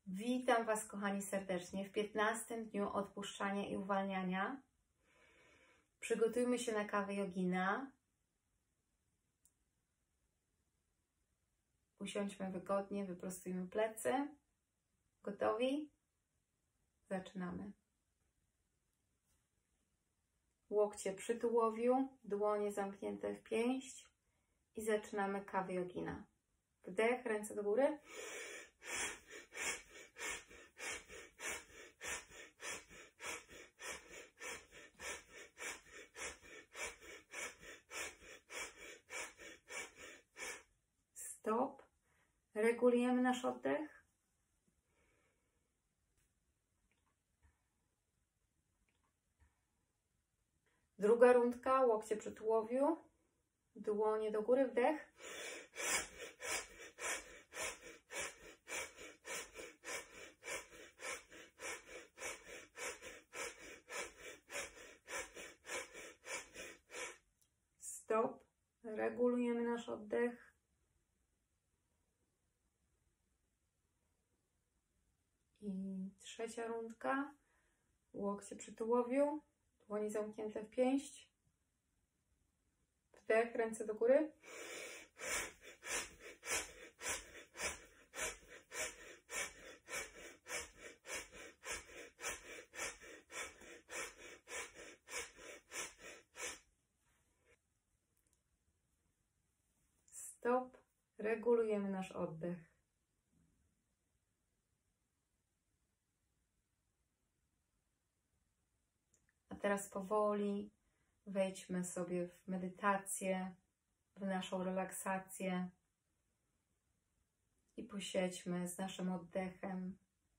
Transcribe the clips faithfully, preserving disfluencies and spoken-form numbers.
Witam Was, kochani, serdecznie w piętnastym dniu odpuszczania i uwalniania. Przygotujmy się na kawę jogina. Usiądźmy wygodnie, wyprostujmy plecy. Gotowi? Zaczynamy. Łokcie przy tułowiu, dłonie zamknięte w pięść i zaczynamy kawę jogina. Wdech, ręce do góry. Stop. Regulujemy nasz oddech. Druga rundka, łokcie przy tułowiu, dłonie do góry, wdech. Stop. Regulujemy nasz oddech. I trzecia rundka, łokcie przy tułowiu, dłonie zamknięte w pięść. Wdech, ręce do góry. Stop. Regulujemy nasz oddech. A teraz powoli wejdźmy sobie w medytację, w naszą relaksację i posiedźmy z naszym oddechem.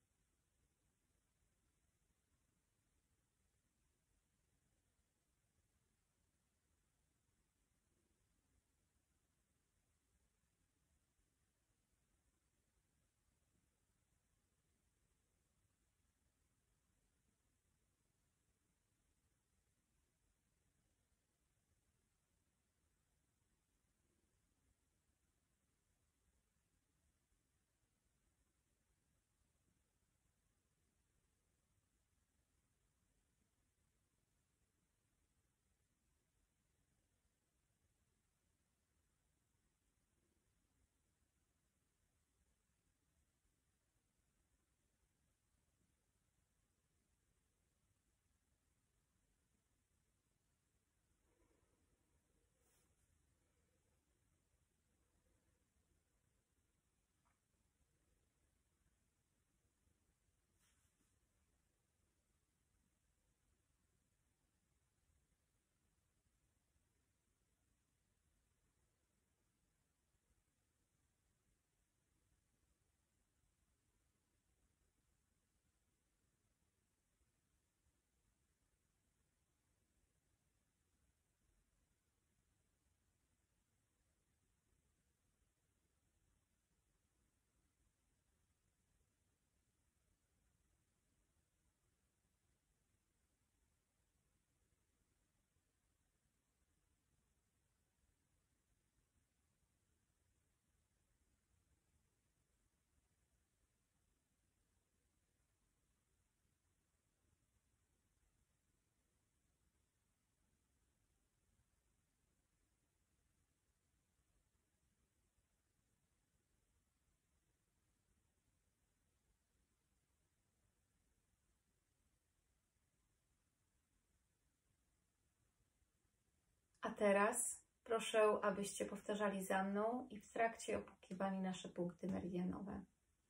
A teraz proszę, abyście powtarzali za mną i w trakcie opłukiwali nasze punkty meridianowe.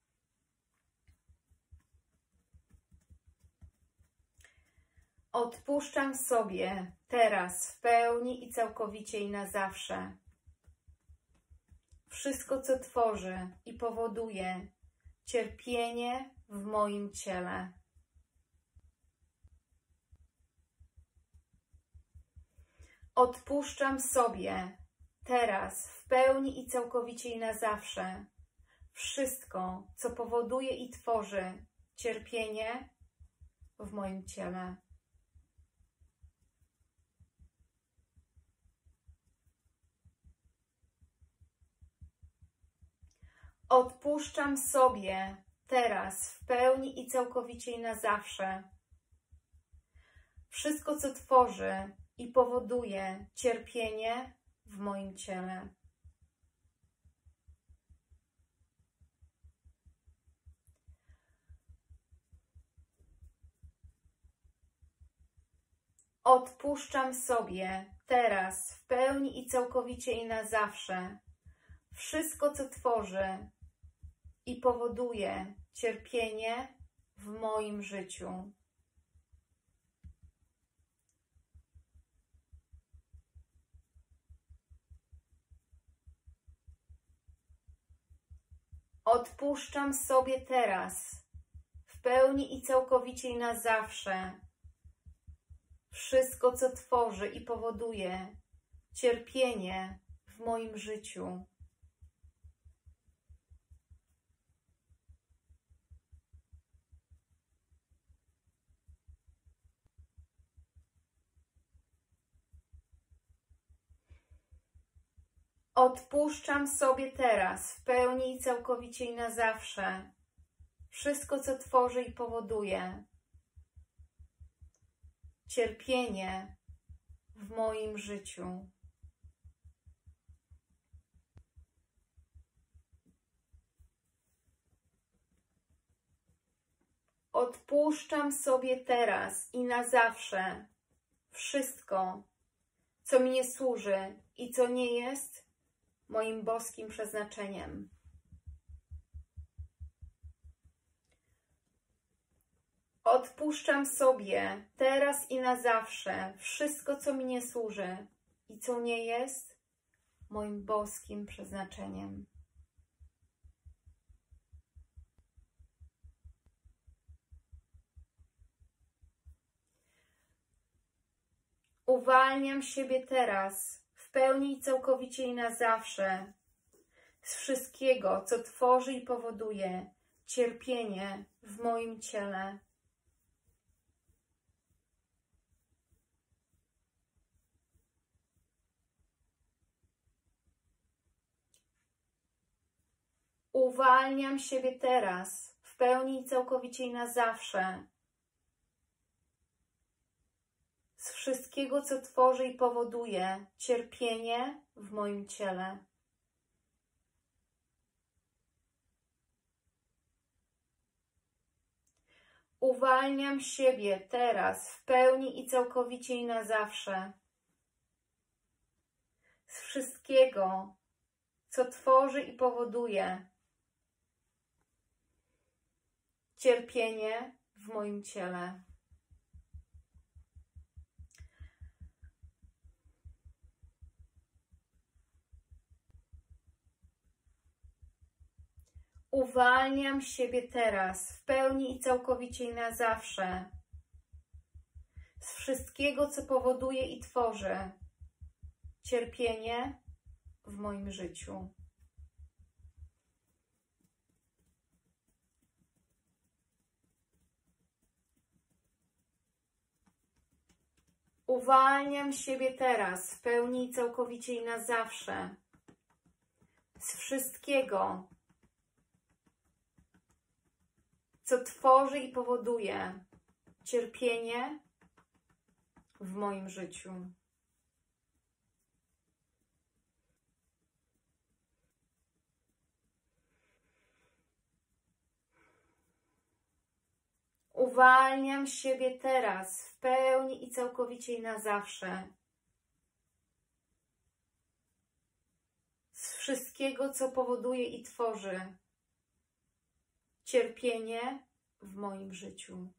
Odpuszczam sobie teraz w pełni i całkowicie i na zawsze wszystko, co tworzy i powoduje cierpienie w moim ciele. Odpuszczam sobie teraz w pełni i całkowicie i na zawsze wszystko, co powoduje i tworzy cierpienie w moim ciele. Odpuszczam sobie teraz, w pełni i całkowicie i na zawsze. Wszystko, co tworzy i powoduje cierpienie w moim ciele. Odpuszczam sobie teraz, w pełni i całkowicie i na zawsze, wszystko, co tworzy i powoduje cierpienie w moim życiu. Odpuszczam sobie teraz, w pełni i całkowicie i na zawsze, wszystko, co tworzy i powoduje cierpienie w moim życiu. Odpuszczam sobie teraz, w pełni i całkowicie i na zawsze, wszystko, co tworzy i powoduje cierpienie w moim życiu. Odpuszczam sobie teraz i na zawsze wszystko, co mi nie służy i co nie jest moim boskim przeznaczeniem. Odpuszczam sobie teraz i na zawsze wszystko, co mi nie służy i co nie jest moim boskim przeznaczeniem. Uwalniam siebie teraz, w pełni i całkowicie i na zawsze, z wszystkiego, co tworzy i powoduje cierpienie w moim ciele. Uwalniam siebie teraz, w pełni i całkowicie i na zawsze, z wszystkiego, co tworzy i powoduje cierpienie w moim ciele. Uwalniam siebie teraz, w pełni i całkowicie i na zawsze, z wszystkiego, co tworzy i powoduje cierpienie w moim ciele. Uwalniam siebie teraz, w pełni i całkowicie i na zawsze, z wszystkiego, co powoduje i tworzy cierpienie w moim życiu. Uwalniam siebie teraz, w pełni i całkowicie i na zawsze, z wszystkiego, co tworzy i powoduje cierpienie w moim życiu. Uwalniam siebie teraz, w pełni i całkowicie i na zawsze, z wszystkiego, co powoduje i tworzy cierpienie w moim życiu.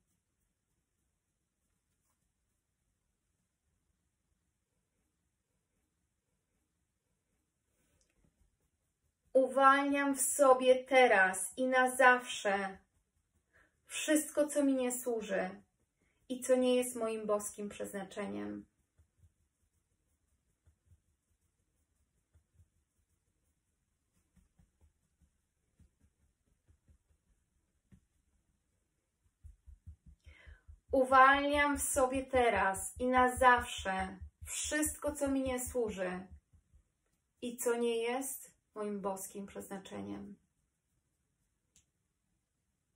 Uwalniam w sobie teraz i na zawsze wszystko, co mi nie służy i co nie jest moim boskim przeznaczeniem. Uwalniam w sobie teraz i na zawsze wszystko, co mi nie służy i co nie jest moim boskim przeznaczeniem.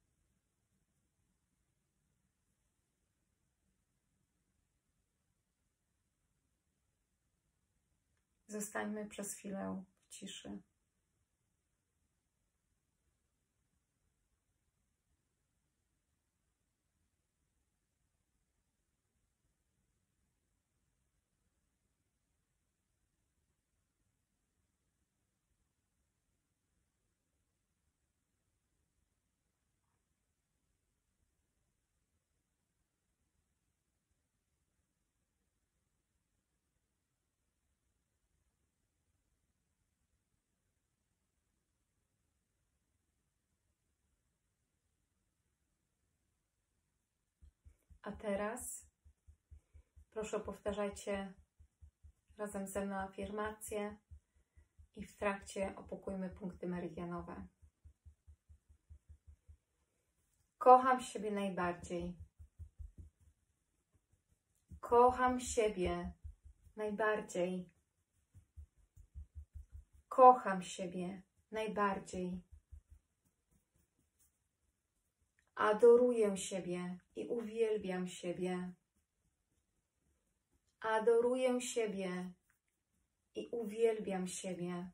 Zostańmy przez chwilę w ciszy. A teraz proszę, powtarzajcie razem ze mną afirmacje i w trakcie opukujmy punkty meridianowe. Kocham siebie najbardziej. Kocham siebie najbardziej. Kocham siebie najbardziej. Adoruję siebie i uwielbiam siebie. Adoruję siebie i uwielbiam siebie.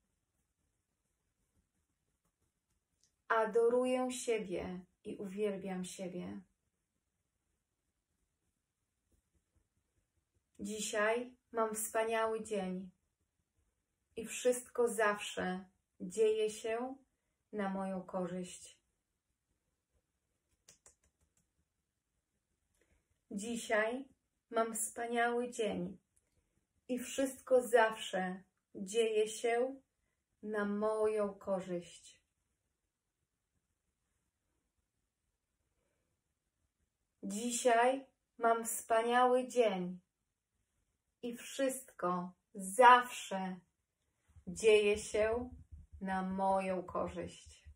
Adoruję siebie i uwielbiam siebie. Dzisiaj mam wspaniały dzień i wszystko zawsze dzieje się na moją korzyść. Dzisiaj mam wspaniały dzień i wszystko zawsze dzieje się na moją korzyść. Dzisiaj mam wspaniały dzień i wszystko zawsze dzieje się na moją korzyść.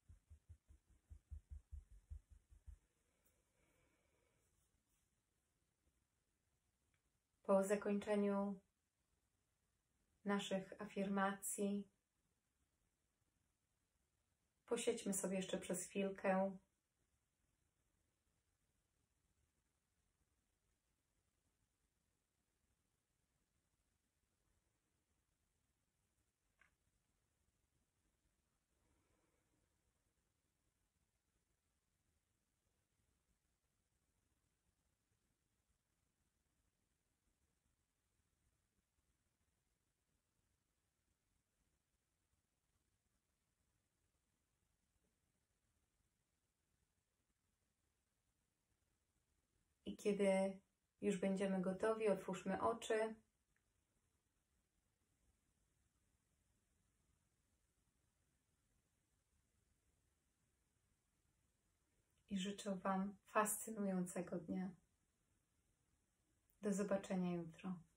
Po zakończeniu naszych afirmacji posiedźmy sobie jeszcze przez chwilkę. I kiedy już będziemy gotowi, otwórzmy oczy. I życzę Wam fascynującego dnia. Do zobaczenia jutro.